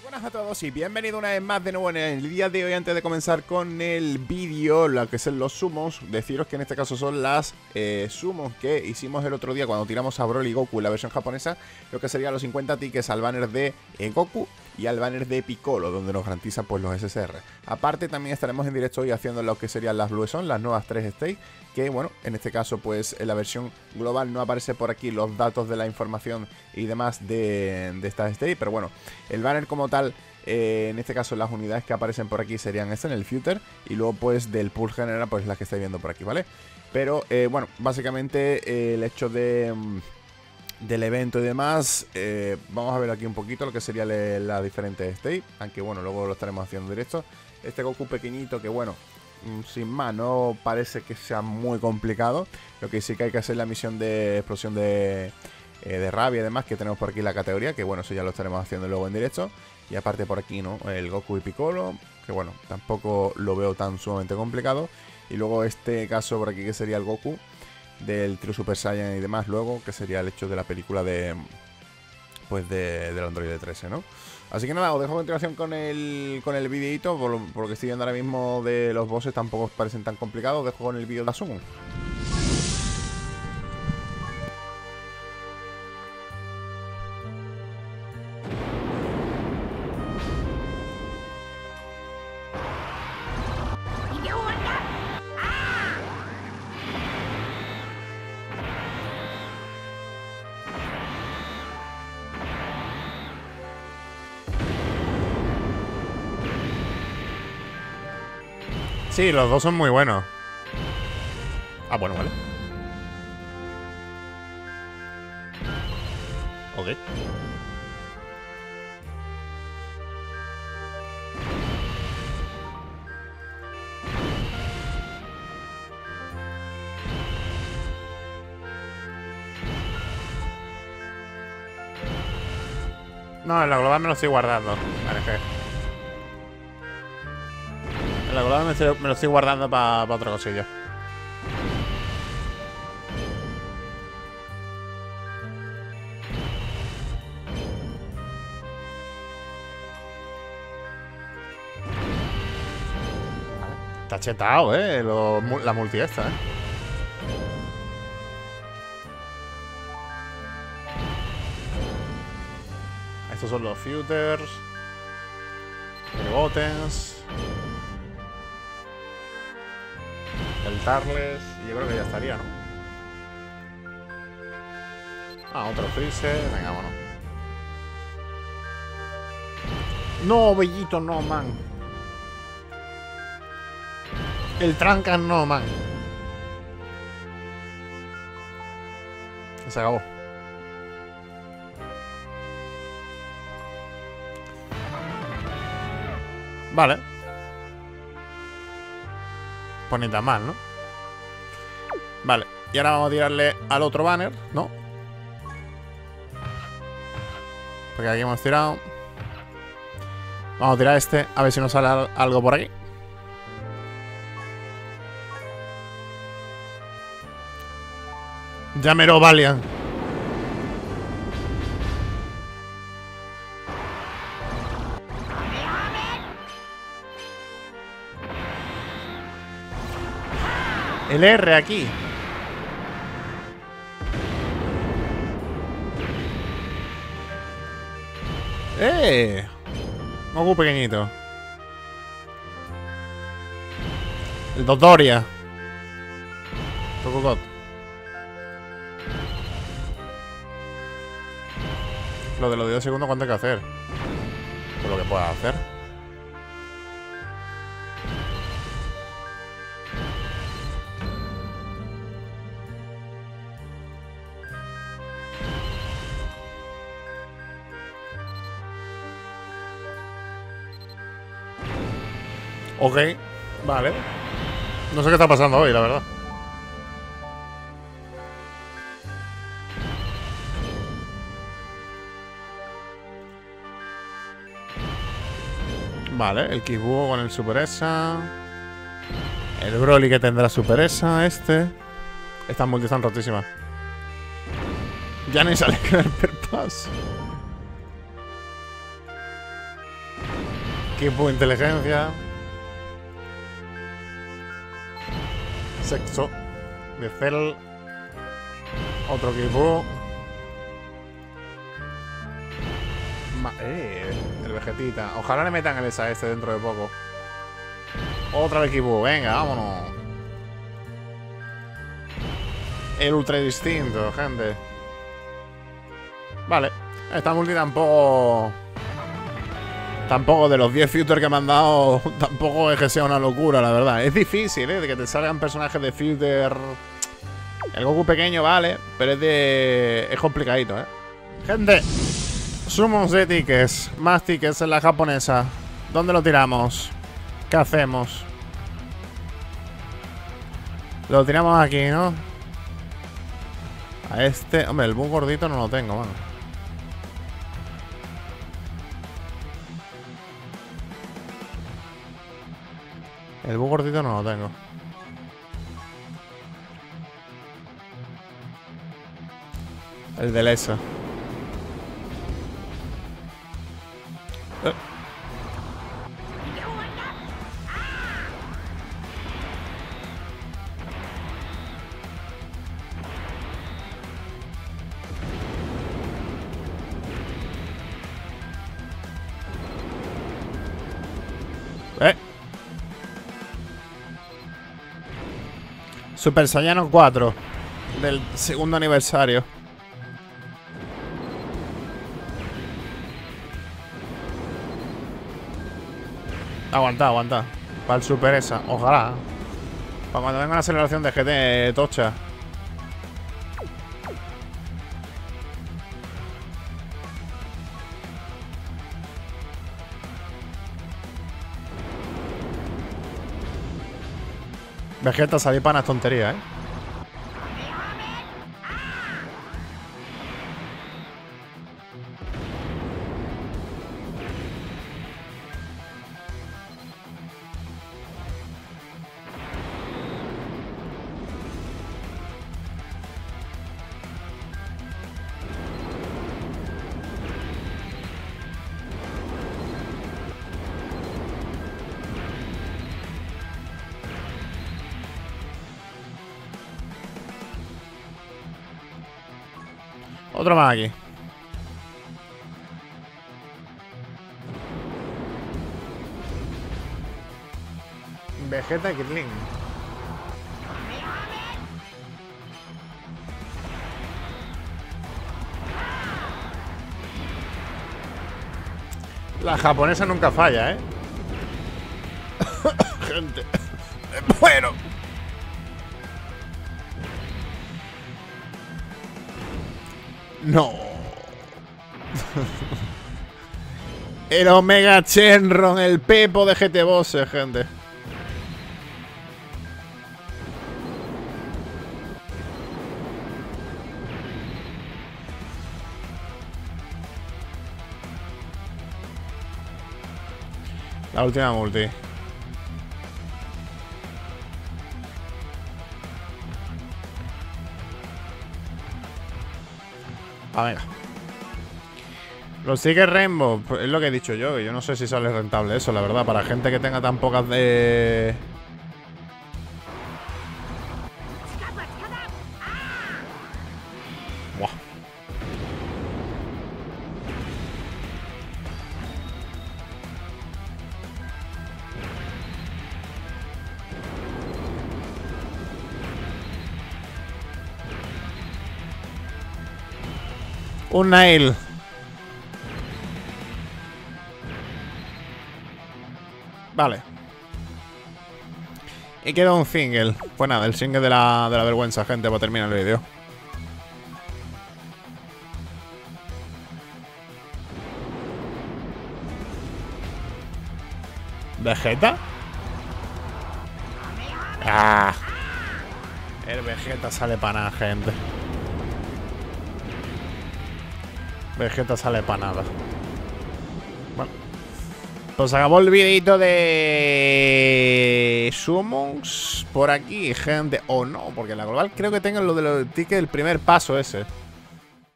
Buenas a todos y bienvenido una vez más de nuevo en el día de hoy. Antes de comenzar con el vídeo, lo que son los sumos, deciros que en este caso son las sumos que hicimos el otro día cuando tiramos a Broly y Goku en la versión japonesa. Lo que serían los 50 tickets al banner de Goku y al banner de Piccolo, donde nos garantizan pues los SSR. Aparte también estaremos en directo hoy haciendo lo que serían las Blue Zone, las nuevas 3 stakes, que bueno, en este caso pues en la versión global no aparece por aquí los datos de la información y demás de estas stakes, pero bueno, el banner como tal, en este caso las unidades que aparecen por aquí serían en el Future, y luego pues del pool general pues las que estáis viendo por aquí, ¿vale? Pero bueno, básicamente el hecho del evento y demás, vamos a ver aquí un poquito lo que sería la diferente stage, aunque bueno, luego lo estaremos haciendo en directo. Este Goku pequeñito que bueno, sin más, no parece que sea muy complicado. Lo que sí que hay que hacer es la misión de explosión de rabia y demás, que tenemos por aquí la categoría, que bueno, eso ya lo estaremos haciendo luego en directo. Y aparte por aquí, ¿no? El Goku y Piccolo, que bueno, tampoco lo veo tan sumamente complicado. Y luego este caso por aquí que sería el Goku del Trio Super Saiyan y demás, luego, que sería el hecho de la película de pues del Android 13, ¿no? Así que nada, os dejo a continuación con el videito. Por lo que estoy viendo ahora mismo de los bosses, tampoco parecen tan complicados. Os dejo con el vídeo de la sumo. Sí, los dos son muy buenos. Ah, bueno, vale. Ok. No, en la global me lo estoy guardando. Vale, en la global me lo estoy guardando para otra cosilla. Está chetado, la multi esta, Estos son los Futures, el Botens, el Tarles, y yo creo que ya estaría, ¿no? Ah, otro Freezer, venga, bueno. No, Bellito, no, man. El Trancas, no, man. Se acabó. Vale. Pues ni tan mal, ¿no? Vale. Y ahora vamos a tirarle al otro banner, ¿no? Porque aquí hemos tirado. Vamos a tirar este, a ver si nos sale algo por aquí. Llamero Valiant. El R aquí. Goku pequeñito. El Dodoria. Tokukot. Lo de los 10 segundos, ¿cuánto hay que hacer? Por lo que pueda hacer. Ok, vale. No sé qué está pasando hoy, la verdad. Vale, el Kibuo con el Super Esa. El Broly que tendrá Super Esa, este. Estas multis están rotísimas. Ya ni sale con el Perpass. Equipo inteligencia. Sexo. De Cell. Otro equipo. El Vegetita. Ojalá le metan el esa este dentro de poco. Otra equipo. Venga, vámonos. El ultra distinto, gente. Vale. Esta multi tampoco... Tampoco de los 10 filters que me han dado, tampoco es que sea una locura, la verdad. Es difícil, de que te salgan personajes de filter. El Goku pequeño, vale, pero es complicadito, Gente, sumos de tickets, más tickets en la japonesa. ¿Dónde lo tiramos? ¿Qué hacemos? Lo tiramos aquí, ¿no? A este... Hombre, el bug gordito no lo tengo, mano. El bug gordito no lo tengo. El del ESA. Super Saiyan 4 del segundo aniversario. Aguanta, aguanta. Para el Super esa, ojalá. Para cuando venga la aceleración de GT tocha. Vegeta, salir para unas tonterías, Otro más aquí. Vegeta y Krillin. La japonesa nunca falla, Gente. Bueno. No. El Omega Shenron, el Pepo de GT Bosses, gente. La última multi. Ah, venga. Los Tickets Rainbow, pues es lo que he dicho yo. Yo no sé si sale rentable eso, la verdad. Para gente que tenga tan pocas de... Buah. Un nail. Vale. Y queda un single. Pues nada, el single de la vergüenza, gente, para terminar el vídeo. ¿Vegeta? Ah. El Vegeta sale para nada, gente. Vegeta sale para nada. Bueno. Pues acabó el videito de Summons por aquí, gente. O no, porque en la global creo que tengo lo de los tickets, el primer paso ese.